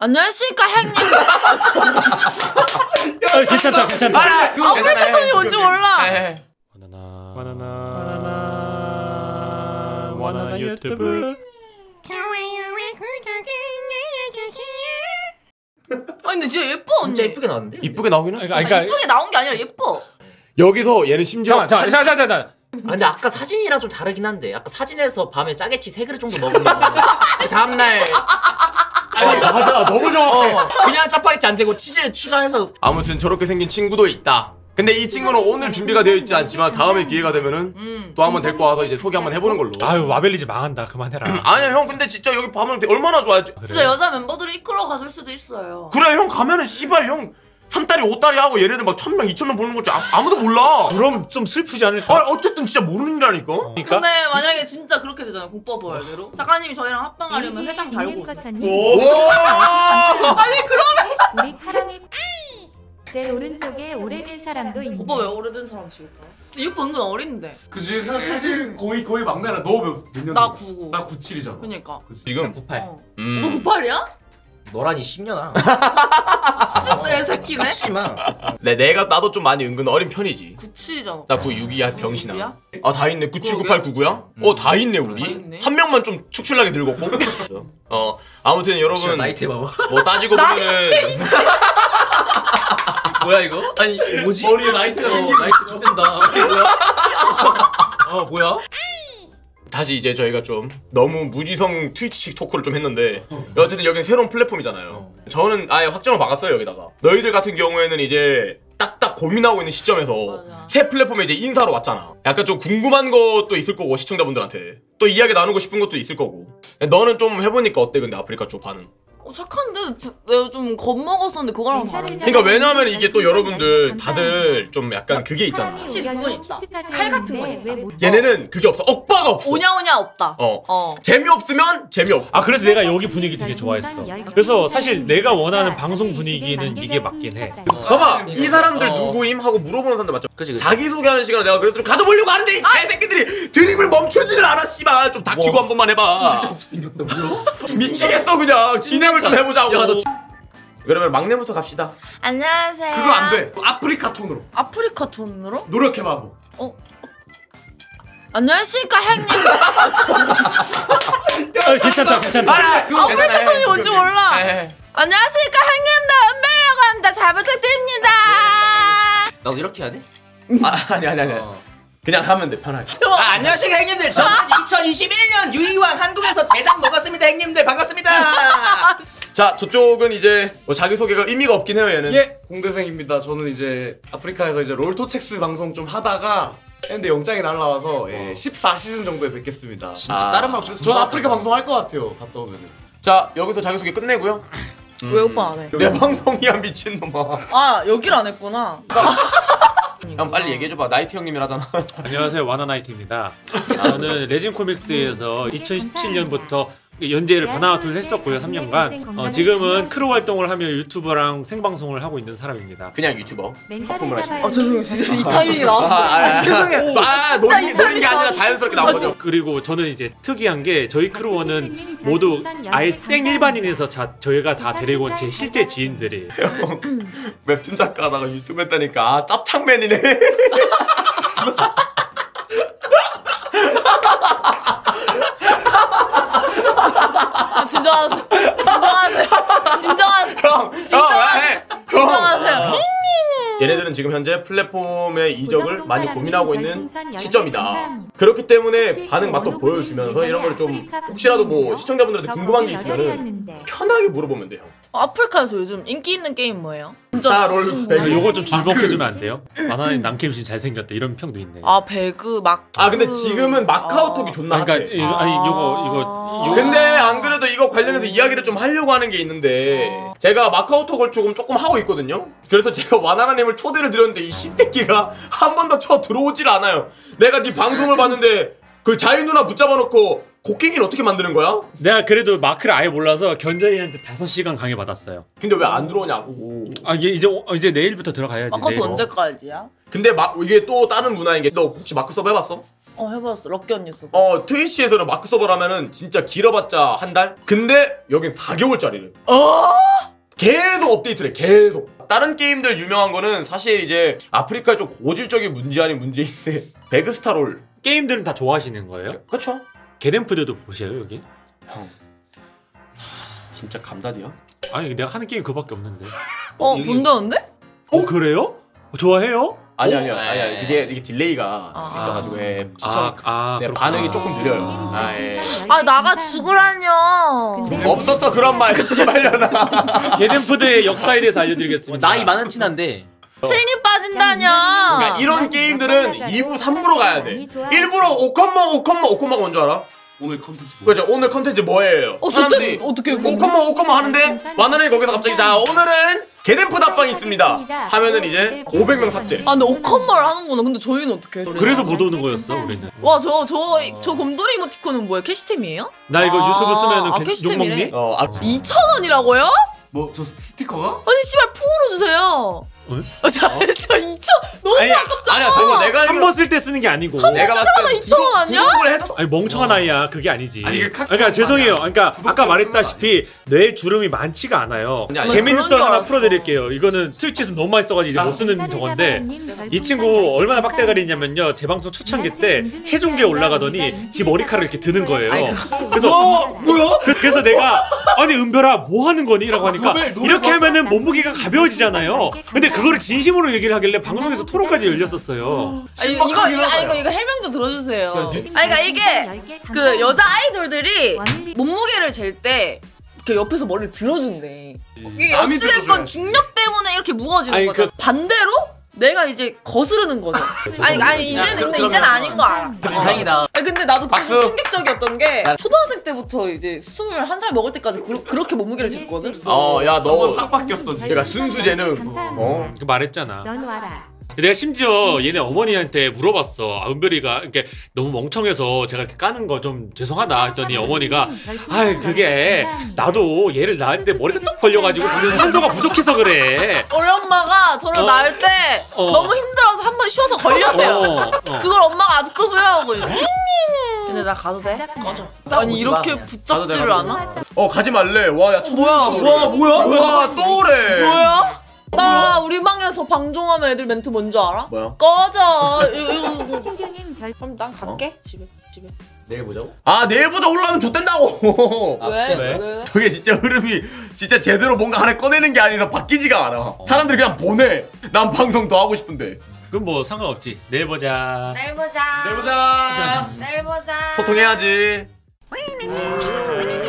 안녕하십니까 형님. 괜찮다. 아프리카톤이 뭔지 몰라. 바나나 유튜브. 아니 근데 진짜 예뻐 언니. 진짜 이쁘게 나왔는데? 이쁘게 나오긴 했어. 그러니까 이쁘게 나온 게 아니라 예뻐. 여기서 얘는 심지어 자. 아 근데 아까 사진이랑 좀 다르긴 한데 아까 사진에서 밤에 짜게치 3그릇 정도 먹으면 그 다음날 맞아, 너무 정확해. 그냥 짜파게티 안 되고 치즈 추가해서 아무튼 저렇게 생긴 친구도 있다. 근데 이 친구는 오늘 준비가 되어 있지 않지만 다음에 기회가 되면은 또 한번 데리고 와서 이제 소개 한번 해보는 걸로. 아유, 마벨리지 망한다. 그만해라. 아니야 형, 근데 진짜 여기 밤은 얼마나 좋아했지. 진짜 여자 멤버들이 이끌어 가줄 수도 있어요. 그래 형, 가면은 씨발 형 3다리 5다리 하고 얘네들 막 1000명 2000명 보는 거지 아무도 몰라. 그럼 좀 슬프지 않을까? 아 어쨌든 진짜 모르는 일이라니까. 그러니까? 근데 만약에 진짜 그렇게 되잖아요. 국밥벌대로 작가님이 저희랑 합방하려면 회장 달고 오세요. 아니 그러면 우리 카랑이 제 오른쪽에 오래된 사람도 있네. 오빠 왜 오래된 사람 지울까? 근데 오빠 은근 어린데. 그치 사실 거의 막내라. 너 몇 년? 나 99. 나 97이잖아. 그니까. 지금 98 너 98이야? 너라니 10년아 진짜 애새끼네. 심한 나도 좀 많이 은근 어린 편이지. 97이잖아. 나 96이야 병신아. 96이야? 아 다 있네. 97, 98, 99야? 다 있네 다 우리. 있네. 한 명만 좀 축출나게 늙었고. 아무튼 여러분 나이트 봐봐 뭐 따지고 보면은 뭐야 이거? 아니 뭐지? 머리에 나이트가 나이트 좆된다 뭐야? 다시 이제 저희가 좀 너무 무지성 트위치식 토크를 좀 했는데 어쨌든 여기는 새로운 플랫폼이잖아요. 저는 아예 확정을 박았어요 여기다가. 너희들 같은 경우에는 이제 딱딱 고민하고 있는 시점에서 맞아. 새 플랫폼에 이제 인사로 왔잖아. 약간 좀 궁금한 것도 있을 거고 시청자분들한테 또 이야기 나누고 싶은 것도 있을 거고. 너는 좀 해보니까 어때 근데 아프리카 쪽 반응? 착한데 내가 좀 겁먹었었는데 그거랑 다른데. 그러니까 왜냐면 이게 또 여러분들 다들 좀 약간 그게 있잖아. 확실히 그건 있다. 칼 같은 거 있다. 얘네는 그게 없어. 억바가 없어. 오냐오냐 없다. 재미없으면 재미없고. 아, 그래서 내가 여기 분위기 되게 좋아했어. 그래서 사실 내가 원하는 방송 분위기는 이게 맞긴 해. 봐봐, 이 사람들 누구임? 하고 물어보는 사람들 맞죠? 그치. 자기소개하는 시간을 내가 그래도 좀 가져보려고 하는데 이 개새끼들이 드립을 멈추지를 않아. 씨발 좀 닥치고 한 번만 해봐. 미치겠어 그냥. 진행을 좀 해보자고. 야, 너 그러면 막내부터 갑시다. 안녕하세요. 그거 안 돼. 아프리카 톤으로 아프리카 톤으로? 노력해봐. 뭐. 안녕하십니까 형님. 괜찮다. 아프리카 톤이 뭔지 몰라. 안녕하십니까 형님들 은별이라고 합니다. 잘 부탁드립니다. 나도 이렇게 해야 돼? 아니. 그냥 하면 돼 편하게. 안녕하십니까 형님들. 저는 2021년 유이왕 한국에서 대장 먹었습니다. 형님들 반갑습니다. 자 저쪽은 이제 뭐 자기소개가 의미가 없긴 해요 얘는. 예, 공대생입니다. 저는 이제 아프리카에서 이제 롤토첵스 방송 좀 하다가 했는데 영장이 날라와서 14시즌 정도에 뵙겠습니다. 다른 말 없이 전 아프리카 방송 할 것 같아요. 갔다 오면은. 자 여기서 자기소개 끝내고요. 왜 오빠 안 해? 내 방송이야 미친놈아. 아 여길 안 했구나. 형 빨리 얘기해줘봐. 나이트 형님이라잖아. 안녕하세요, 와나나이트입니다. 저는 레진 코믹스에서 2017년부터 연재를 바나나톤을 했었고요, 3년간. 지금은 크루 활동을 하며 유튜버랑 생방송을 하고 있는 사람입니다. 그냥 유튜버. 멘탈을 잡아야 죄송해요. 진짜 이 타이밍이 나왔어. 죄송해요. 노린 게 아니라 자연스럽게 나온 거죠. 그리고 저는 이제 특이한 게 저희 크루원은 모두 아예 생 일반인에서 저희가 다 데리고 온 제 실제 지인들이에요. 웹툰 작가 하다가 유튜브 했다니까 짭창맨이네. 진정하세요. 얘네들은 지금 현재 플랫폼의 이적을 많이 고민하고 있는 시점이다. 그렇기 때문에 반응 맛도 보여주면서 이런 걸 좀 혹시라도 뭐 시청자분들한테 궁금한 게 있으면은 편하게 물어보면 돼요. 아프리카에서 요즘 인기 있는 게임 뭐예요? 롤 요거 좀 줄먹해주면 안 돼요? 바나나님 남캠신 잘생겼다 이런 평도 있네. 아 배그 막. 근데 지금은 마카오톡이 존나 그러니까 핫해. 아니 요거 근데 안 그래도 이거 관련해서 이야기를 좀 하려고 하는 게 있는데 제가 마카오톡을 조금 하고 있거든요. 그래서 제가 와나나님을 초대를 드렸는데 이 씹새끼가 한 번도 쳐 들어오질 않아요. 내가 네 방송을 봤는데 그 자인 누나 붙잡아 놓고 곡괭이를 어떻게 만드는 거야? 내가 그래도 마크를 아예 몰라서 견자이한테 5시간 강의 받았어요. 근데 왜 안 들어오냐고. 이게 이제 내일부터 들어가야지. 그것도 언제까지야? 근데 이게 또 다른 문화인 게 너 혹시 마크 서브 해봤어? 해봤어. 럭키 언니 써. 트위치에서는 마크 서버라면은 진짜 길어봤자 한 달? 근데 여긴 4개월짜리래. 계속 업데이트를 해. 계속. 다른 게임들 유명한 거는 사실 이제 아프리카의 좀 고질적인 문제 아닌 문제인데 배그스타롤 게임들은 다 좋아하시는 거예요? 그쵸? 게덴프드도 보세요 여기? 형 진짜 감다디야? 아니 내가 하는 게임 그거밖에 없는데. 본다는데? 그래요? 좋아해요? 아니야 이게 딜레이가 있어가지고 시청 반응이 조금 느려요. 나가 죽으라뇨. 없었어 그런 말 씨발려나. 게덴푸드의 역사에 대해서 알려드리겠습니다. 나이 많은 친한데 트린이 빠진다뇨. 그러니까 이런 게임들은 2부 3부로 가야 돼. 일부러 5컴마 뭔지 알아? 오늘 컨텐츠 그죠? 오늘 컨텐츠 뭐예요? 사람들이 어떻게 5컴마 하는데 와나나이 거기서 갑자기 자 오늘은 게덴푸드 합방이 있습니다 하면은 이제 500명 삭제. 근데 오컨마를 하는구나. 근데 저희는 어떻게? 그래서 못 오는 거였어 우리는. 와 저 곰돌이 이모티콘은 뭐예요? 캐시템이에요? 나 이거 유튜브 쓰면은 캐시템이래? 욕먹니? 2,000원이라고요? 뭐 저 스티커가? 아니 씨발 풍으로 주세요. 진짜 2,000 너무 아니, 아깝잖아. 아니야 저거 내가 한 알기로 번 쓸 때 쓰는 게 아니고. 내가 봤을 때 2,000원 아니야? 구독을 해서 아니 멍청한 아이야 그게 아니지. 아니, 이게 그러니까 죄송해요. 그러니까 아까 말했다시피 뇌 주름이 많지가 않아요. 아니, 재밌는 그런 썰 줄 하나 알았어. 풀어드릴게요. 이거는 트위치에서 너무 많이 써가지고 이제 못 쓰는 저건데 이 친구 얼마나 빡대가리냐면요. 제 방송 초창기 때 체중계에 올라가더니 지 머리카락을 이렇게 드는 거예요. 그래서 뭐야? 그래서 내가 아니 은별아 뭐 하는 거니? 라고 하니까 이렇게 하면은 몸무게가 가벼워지잖아요. 근데 그거를 진심으로 얘기를 하길래 방송에서 토론까지 열렸었어요. 이거 해명 좀 들어주세요. 그러니까 이게 그 여자 아이돌들이 몸무게를 잴 때 그 옆에서 머리를 들어준대. 이게 남이 어찌됐건 들어줘야지. 중력 때문에 이렇게 무거워지는 아니, 거죠. 반대로 내가 이제 거스르는 거죠. 아니 이제는 아닌 거 알아. 다행이다. 아니 근데 나도 그게 박수. 충격적이었던 게 초등학생 때부터 이제 21살 먹을 때까지 그렇게 몸무게를 쟀거든. 야너 싹 바뀌었어 지금. 내가 순수 재능. 그 말했잖아. 넌 와라. 내가 심지어 얘네 어머니한테 물어봤어. 은별이가 이렇게 너무 멍청해서 제가 이렇게 까는 거 좀 죄송하다 했더니 어머니가 그게 나도 얘를 낳을 때 머리가 똑 걸려가지고 산소가 부족해서 그래. 우리 엄마가 저를 낳을 때 너무 힘들어서 한 번 쉬어서 걸렸대요. 그걸 엄마가 아직도 후회하고 있어. 근데 나 가도 돼? 꺼져. 아니 이렇게 붙잡지를 않아? 가지 말래. 와야 뭐야? 와 또래. 뭐야? 나 우리 방에서 방종하면 애들 멘트 뭔지 알아? 뭐야? 꺼져. 이거. 신규님 별 그럼 난 갈게. 집에. 내일 보자고? 내일 보자 올라오면 좆된다고. 왜? 저게 진짜 흐름이 진짜 제대로 뭔가 하나 꺼내는 게 아니라 바뀌지가 않아. 사람들이 그냥 보내. 난 방송 더 하고 싶은데. 그럼 뭐 상관없지. 내일 보자. 내일 보자. 내일 보자. 내일 보자. 소통해야지.